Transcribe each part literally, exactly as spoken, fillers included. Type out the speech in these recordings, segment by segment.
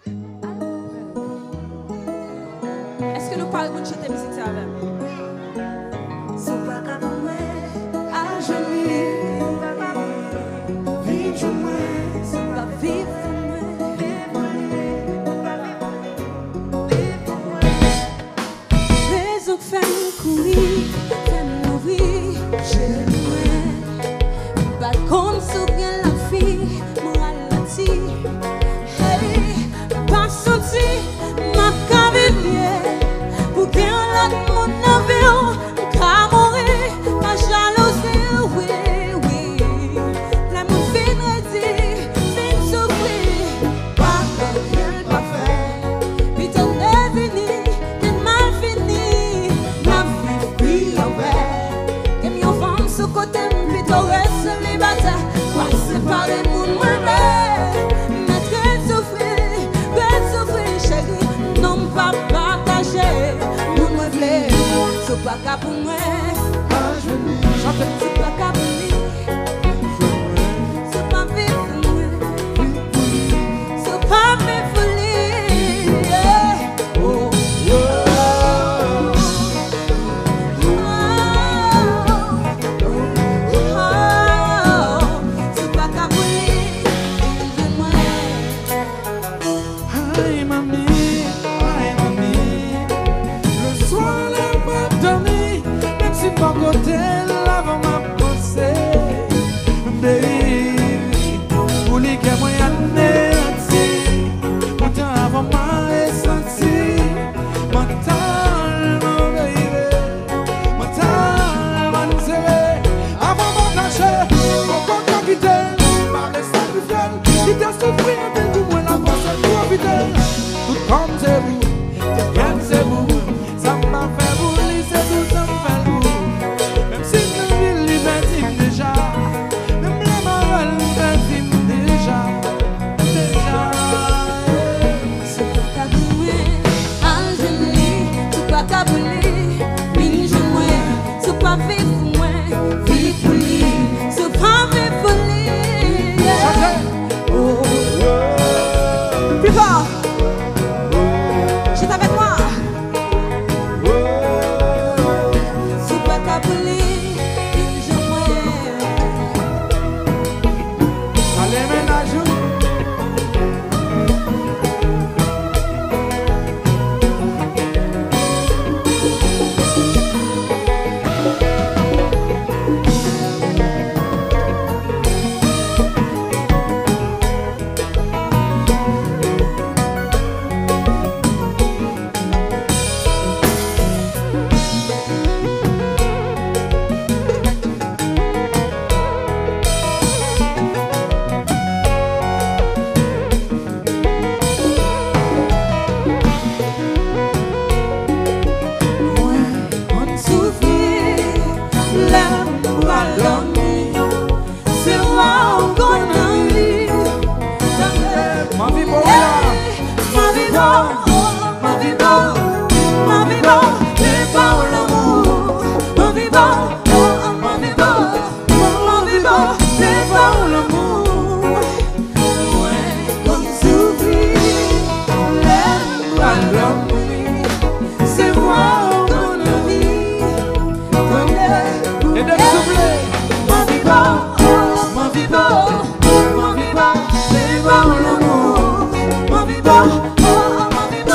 Est-ce que nous parlons de chanter musique ça avec? C'est pas comme moi, à genoux, vivre moi, c'est pas vivre moi, vivre moi. Raison que fait courir, fait mourir, j'ai moi. Pas comme sous la fille, moi ralenti, hey, pas senti, ma cavalier, pour qu'elle a mon avion. C'est pas qu'à pour moi, c'est pas qu'à pour lui, c'est pas vivre pour moi, c'est pas vivre pour lui. Oh, oh, oh, c'est pas qu'à pour lui, c'est moi. Aïe mamie, aïe mamie, le soir là m'a dormi, même si pas côté l'avant m'a pensé, baby, pour les que moi y'en ai anti, pourtant avant m'a senti, mental mon baby, mental mon serré, avant m'a caché, mon compte quitté, par les sacrifices, qui t'a souffert de tout moi la pensée. Tout comme c'est vous, bien c'est vous, ça m'a fait bouler, c'est tout ça me fait vous. Même si le ville m'intime déjà, même la morale m'intime déjà, déjà. C'est pas qu'à bouler, Angélie, c'est pas qu'à bouler, binge moi, c'est pas vivre pour moi, vivre pour lui, c'est pas vivre pour lui. Oh, plus fort. Chante avec moi. C'est pas qu'à bouler, binge moi. Allez ménage. Oh,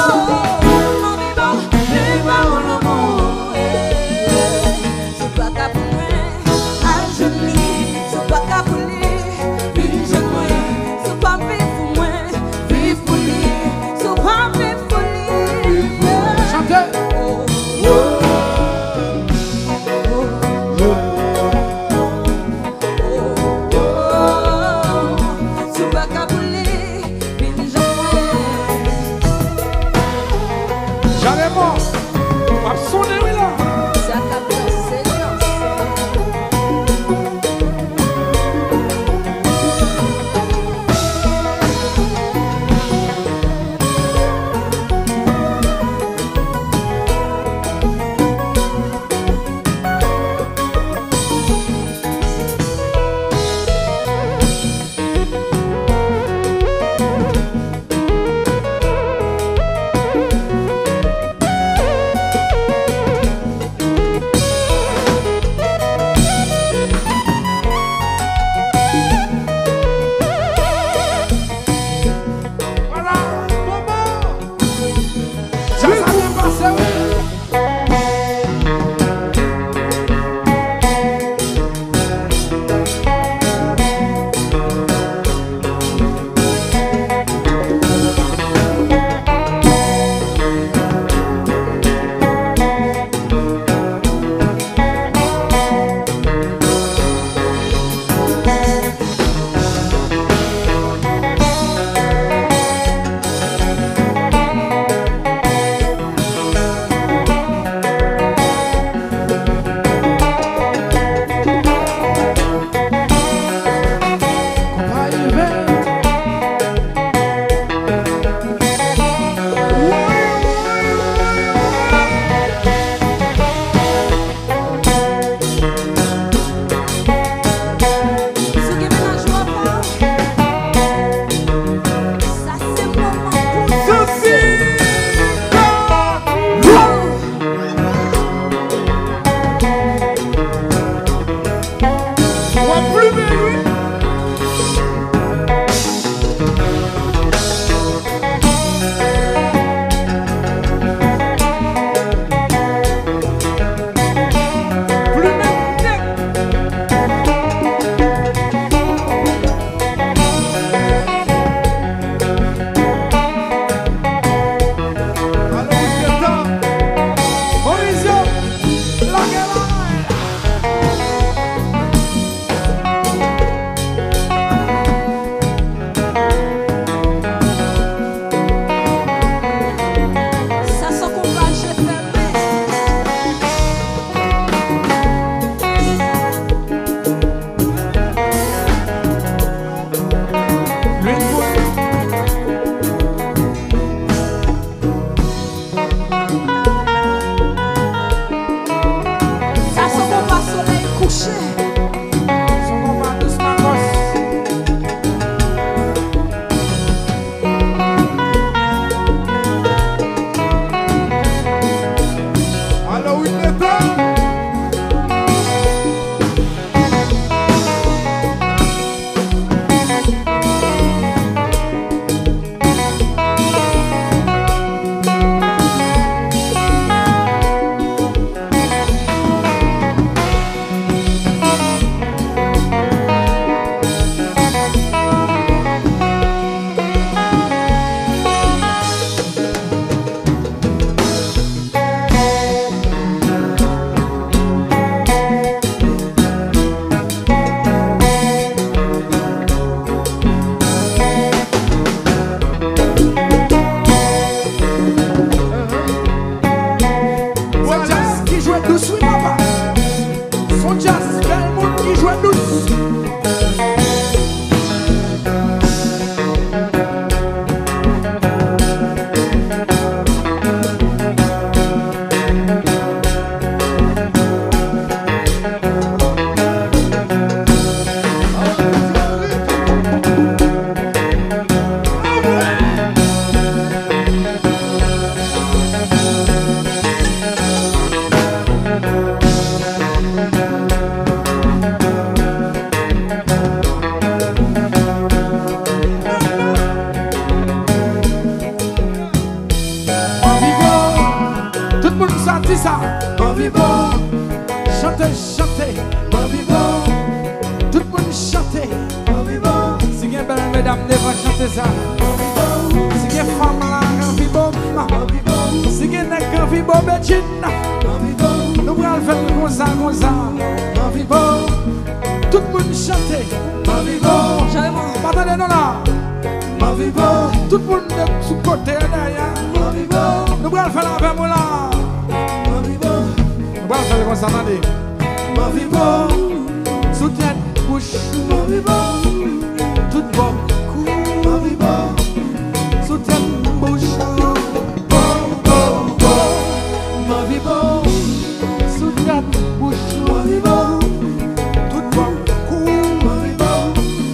ça? Ma vie bon. Chantez, chantez. Ma vie bon. Tout le monde chantez. Ma vie bon. Si vous avez belle mesdames, devant chanter ça. Ma vie bon. Si vous avez femme là, ma vie bon. Ma vie bon. Si vous avez un vie bon, Bedjine. Ma vie bon. Nous allons faire comme ça, comme ça. Ma vie bon. Tout le monde chantez. Ma vie bon. Attendez, non là. Ma vie bon. Tout le monde est sous côté derrière. Ma vie bon. Nous allons faire la même là. Ma vie bon. Nous allons faire comme ça, attendez. Ma vie bon. Soutien bouche. Ma vie bon. Tout bon. Ma vie bon. Soutien bouche. Bon, bon, bon. Ma vie bon. Soutien bouche. Ma vie bon. Tout bon. Ma vie bon.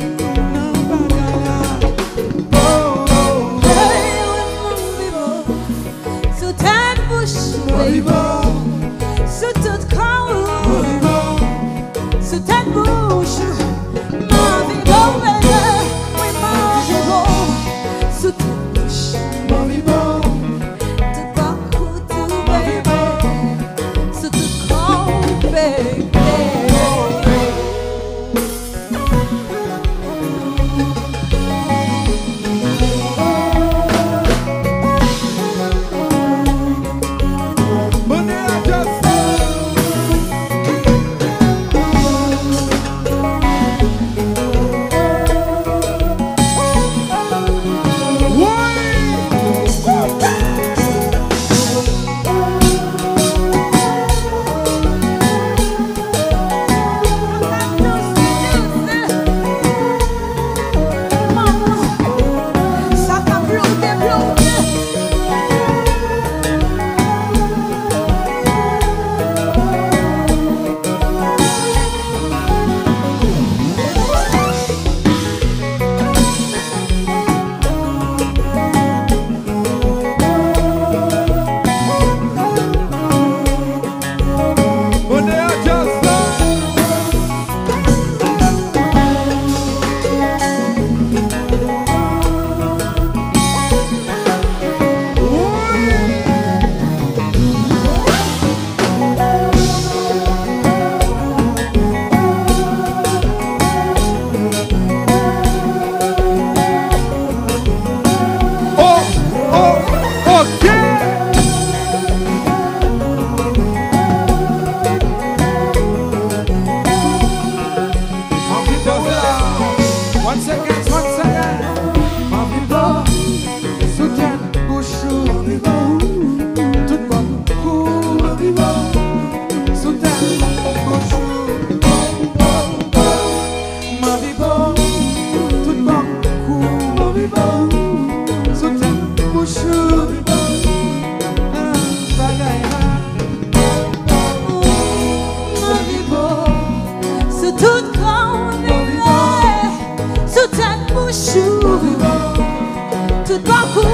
Ma vie bon. Sous toute corps, sous ta bouche, ma vie bon, oui, ma vie bon, sous ta bouche, Ma vie bon. tout parcours, tout bébé, sous tout corps, bébé. Tout parcours